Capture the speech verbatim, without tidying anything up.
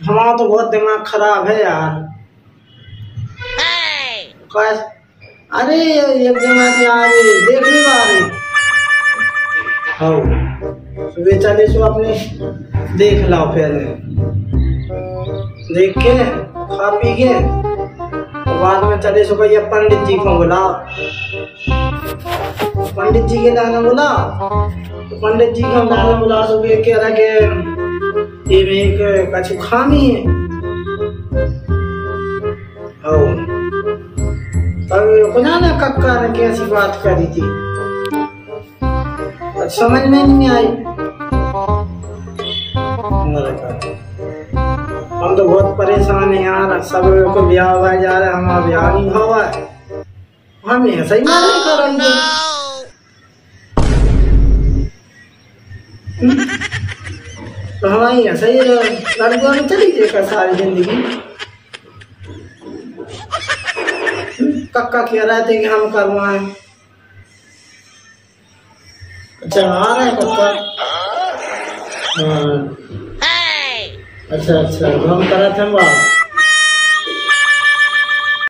हमारा तो बहुत दिमाग खराब है यार। कैस अरे एक जना से आ रही देख नहीं पा रही। हाँ सुबह चले सो अपने देख लाओ पहले, देख के खा पी के बाद में चले सो भैया पंडित जी को बुलाओ। पंडित जी के लाना बुला तो पंडित जी को लाना बुला तो वे कह रहा कि ये में एक कछु खामी है। ओ तब कुना ने कक्का ने कैसी बात करी थी समझ में नहीं आई। हम तो बहुत परेशान हैं यार, सब को ब्याह हुआ जा रहा है, हमारा ब्याह नहीं हुआ है, हम ऐसा ही नहीं करेंगे। तो हमारी ऐसा ही लड़कियों में चली जाएगा सारी जिंदगी। कक्का कह रहे थे कि हम करवाएं। अच्छा आ रहा है कक्का। हाँ अच्छा अच्छा हम करा थे बात।